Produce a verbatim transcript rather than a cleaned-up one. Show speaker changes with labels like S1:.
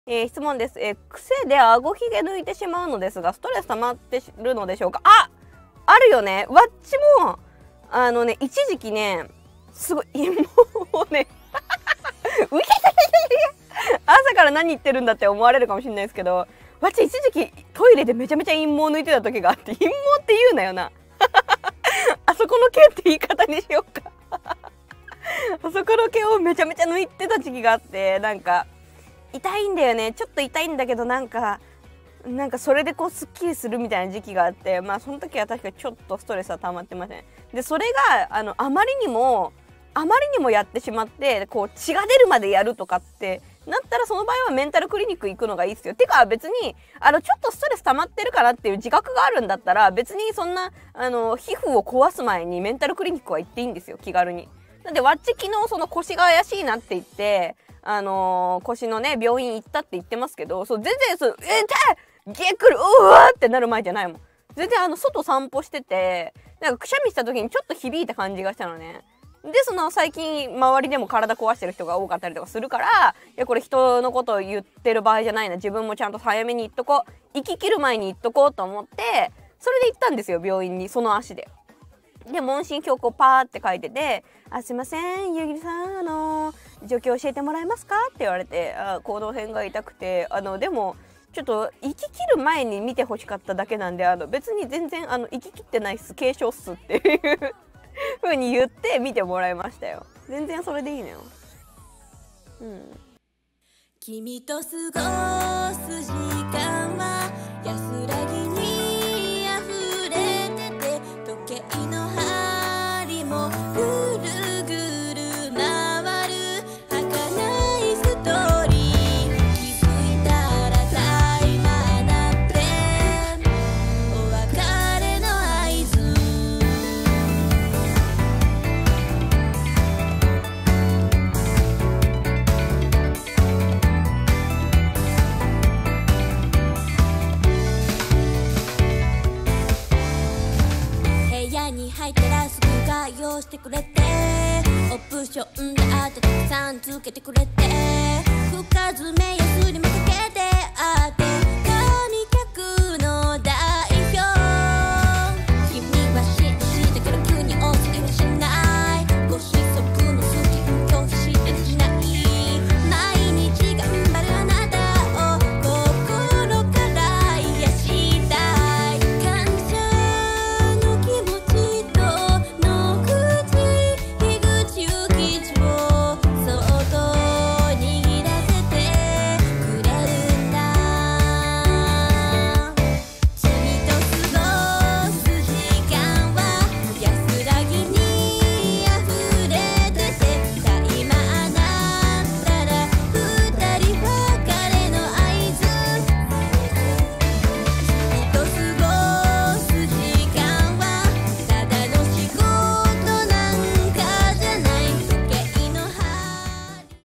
S1: えー、質問です。えー、癖で顎ひげ抜いてしまうのですが、ストレス溜まってるのでしょうか。あ、あるよね。わっちもあのね、一時期ね、すごい陰謀をねうひ朝から何言ってるんだって思われるかもしれないですけど、わっち一時期トイレでめちゃめちゃ陰謀抜いてた時があって、陰謀って言うなよなあそこの毛って言い方にしようかあそこの毛をめちゃめちゃ抜いてた時期があって、なんか痛いんだよね。ちょっと痛いんだけど、なんかなんかそれでこうすっきりするみたいな時期があって、まあその時は確かにちょっとストレスは溜まってません。でそれがあのあまりにもあまりにもやってしまって、こう血が出るまでやるとかってなったら、その場合はメンタルクリニック行くのがいいですよ。てか別にあのちょっとストレス溜まってるかなっていう自覚があるんだったら、別にそんなあの皮膚を壊す前にメンタルクリニックは行っていいんですよ、気軽に。なんでわっち昨日その腰が怪しいなって言って、あのー、腰のね病院行ったって言ってますけど、そう全然そう「え痛いゲクルうわ!」ってなる前じゃないもん。全然あの外散歩してて、なんかくしゃみした時にちょっと響いた感じがしたのね。でその最近周りでも体壊してる人が多かったりとかするから、いやこれ人のことを言ってる場合じゃないな、自分もちゃんと早めに行っとこう、生き切る前に行っとこうと思って、それで行ったんですよ、病院に、その足で。で問診票こうパーって書いてて「あすいません夕霧さん、あのー、状況教えてもらえますか?」って言われて、あ行動編が痛くて、あのでもちょっと生き切る前に見てほしかっただけなんで、あの別に全然あの生き切ってないっす、軽症っすっていう風に言って見てもらいましたよ。全然それでいいのよ。うん。君と過ごす時間は安らぎに溢れてて、時計の針もぐるぐる回る儚いストーリー、気づいたらタイマー鳴ってお別れの合図。部屋に入ったらすぐ対応してくれて、オプションであとたくさんつけてくれて、深爪やす